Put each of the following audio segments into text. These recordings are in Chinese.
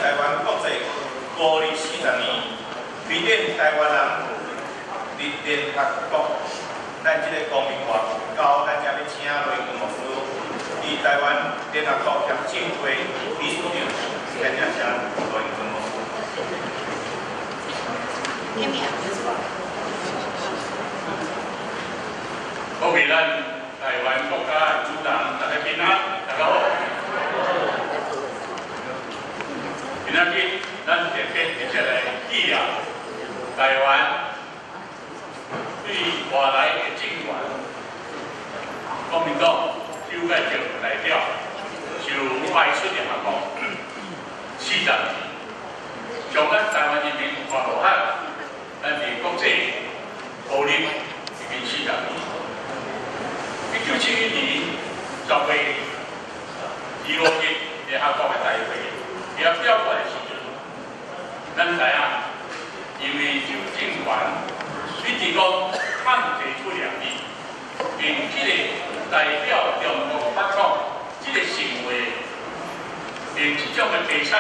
台湾国际540年，推展台湾人联合国，咱即个公民外交，咱才要请雷军牧师，伫台湾联合国协进会理事长，来请雷军牧师。 各位咱台湾国家主人，大家平安，大家好。今仔日咱特别一起来纪念台湾对外来的政权，国民党邱介石代表就派出联合国40年，将咱台湾人民活落海，咱伫国际互认已经40年。1971年10月25日，联合国的大会也表决的时阵，咱知影，因为就政权一直讲抗提出良意，并这个代表中国发创这个行为，并这种的提出，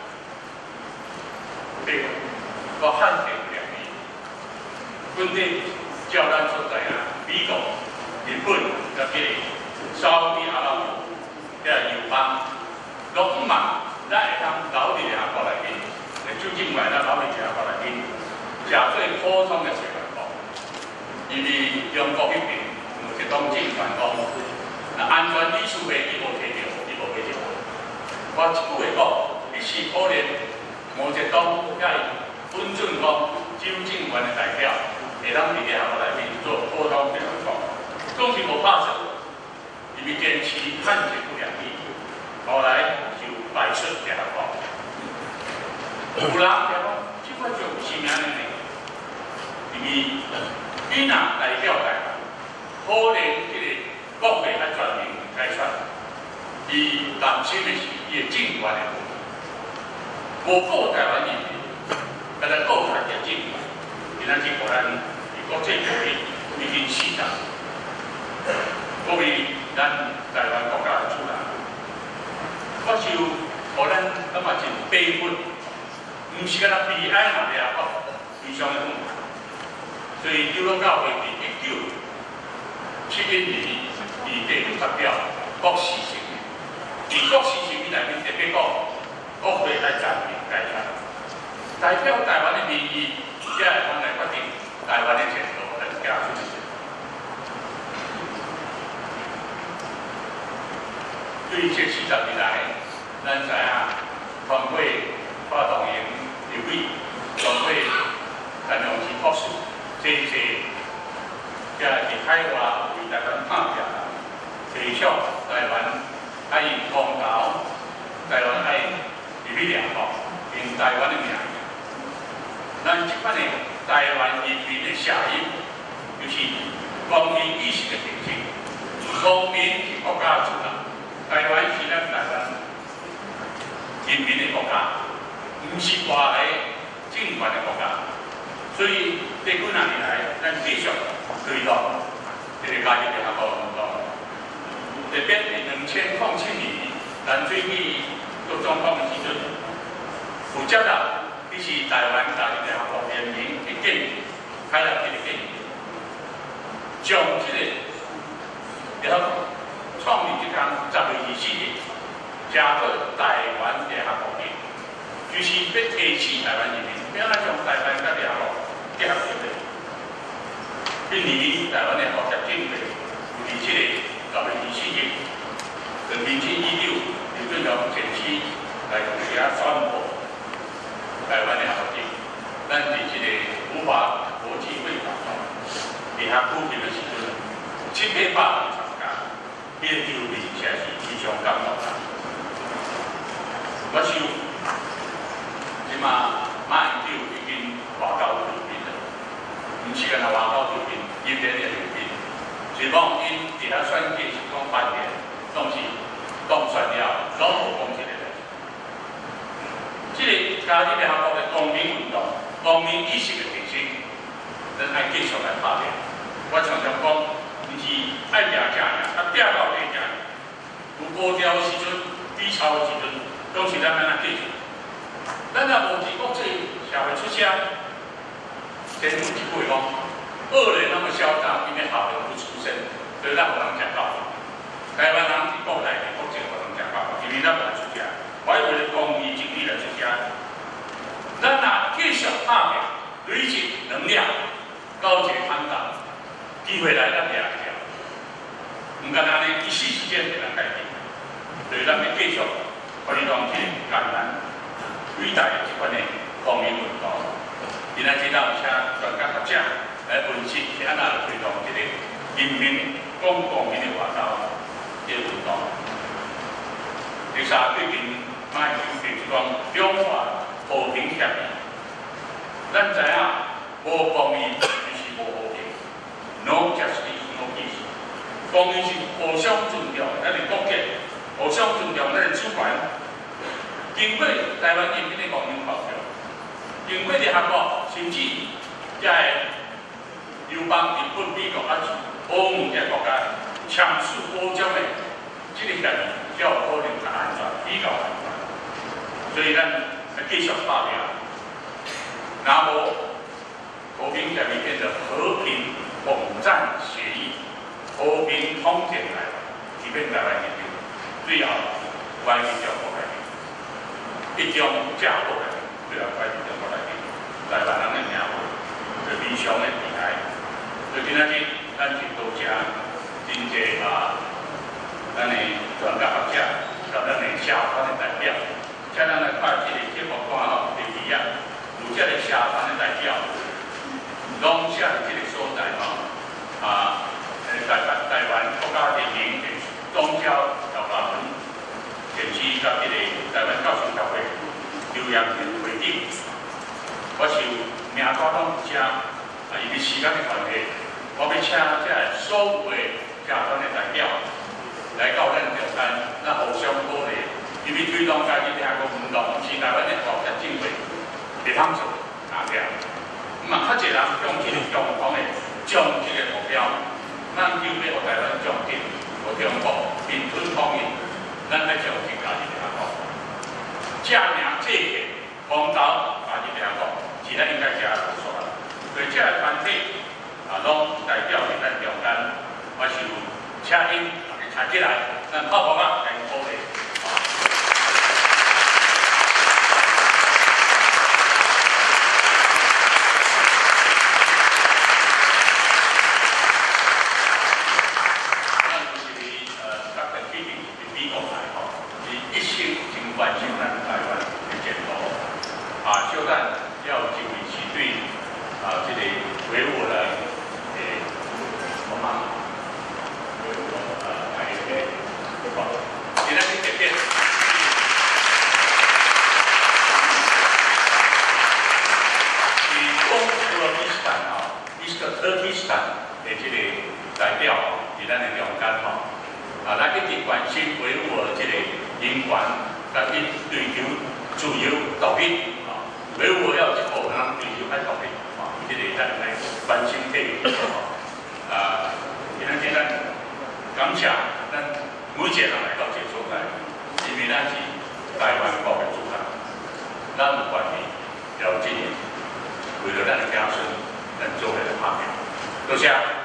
对，我抗提出良意，本地叫咱所在啊，美国。日本甲这个沙特阿拉伯遐友邦，都不嘛，咱会通留伫联合国内面，就认为咱留伫联合国内面，食做普通的成员国。因为中国迄边有一种政权讲，安全理事会伊无摕到，伊无摕到。我一句话讲，你是可能毛泽东甲温准讲，州政权的代表会当伫联合国内面做普通成员国。总是无拍算，因为坚持抗提出良意，后来就败出联合国。有人讲，这款就是名呢，因为伊若代表台湾，可能这个国会较全面解选，伊担心的是伊的政权的问题，无顾台湾人民，甲咱顾台嘅政权，今仔日互咱伫国际会议已经40年。各位，咱台湾国家的主人，我就互咱感觉真悲愤，毋是敢若悲哀嘛，联合国非常的痛苦。所以丢了教会伫1971年伫第6发表国事成立，伫国事成立内面特别讲，国会来全面解决，代表台湾的民意，才会通来决定台湾的前途来行出去。对这40年来，咱知影通过发动营立委，通过陈良基博士，这才伫海外为台湾打拼，提倡台湾爱用公投，台湾爱入去联合国，用台湾的名。咱即款的台湾人民的声音，就是公民意识的提升，公民是国家的主人。台湾是咱台湾人民的国家，唔是外来政权的国家。所以这几年来，咱继续推动这个加入联合国运动。特别是2007年，咱最起做总统的时阵，有接到这是台湾加入联合国联名的建议，开了这个建议，将这个联合国创立这天10月24日，加入台湾联合国的，就是要提醒台湾人民，要咱将台湾甲联合国结合起来。今年台湾联合国协进会有伫这个10月24日，跟民进议长刘俊荣前期来共大家宣布台湾联合国，咱伫这个无法国际会议中，伫遐举行的时阵，700人参加。这个场面实在是非常感动啦！我想，即马马英九已经外交出面了，唔是干那外交出面，人民的出面。希望因伫遐选举是讲发言，拢是当选了，拢无讲这个代志。这个加入联合国的公民运动、公民意识的提升，咱爱继续来发展。我常常讲。毋是爱赢正赢，拼到底赢。有高调的时阵，低潮的时阵，拢是咱安怎继续。 若无是国际社会出声，前有一句讲，恶人那么嚣张，因为好人不出声，所以咱无人讲到。台湾人是国内的国际无人讲到，因为咱无人出声。我要为了公义正义来出声。咱若继续打拼，累积能量，高洁坦荡，机会来咱掠一条。唔干安尼，一时之间就能改变。所以咱要继续推动这个艰难、伟大的这款的公民运动。今仔日咱有请专家学者来分析是安怎来推动这个人民讲公民的活动这个运动。第三，最近卖就是讲两岸和平协议。咱知影无公义就是无和平 ，no justice no peace。公义是互相尊重咱的国家。互相尊重咱的主权，经过台湾人民的公民投票，经过联合国，甚至也会友邦、日本、美国啊，欧盟这国家签署保障的这个协议，才有可能较安全，比较安全。所以咱要继续打拼，若无和平协议变成和平统战协议，和平统战台湾，欺骗台湾人民。最后，关系中国来面，一种架构来面，最后关系中国来面，台湾人的命运，是理想的未来。所以今仔日，咱真多谢真济咱的专家学者，甲咱的社团的代表，请咱来看这个节目看吼，第二啊，有这个社团的代表，拢写这个所在吼，台湾国家人民的宗教。电视甲这个台湾教授协会留言回应，我是名单拢写，因为时间的关系，我要请这所有的社团的代表来到咱中间，咱互相鼓励，因为推动家己两个运动，毋是台湾的国家政府会通做拿掉。较侪人用这个共同的将这个目标，咱就要互台湾将进，互中国民主统一。咱要将这家己联合国，正名正业，公道家己联合国，是咱应该加入说的。所以这个团体拢代表伫咱中间，我是请因站起来，咱泡泡啊来鼓励。关心咱台湾的前途，小咱要有一位是对这个维吾尔我们维吾尔还有个今天的特别，是乌兹别克斯坦Turkestan的这个代表伫咱的中间咱一直关心维吾尔这个人权。咱去追求自由独立维吾尔要有一部分人追求爱独立这个咱来关心这个今仔日咱感谢咱每一个人来到这个所在，因为咱是台湾国的主人，咱有权利了解，为了咱的子孙，咱做下来打拼，多谢。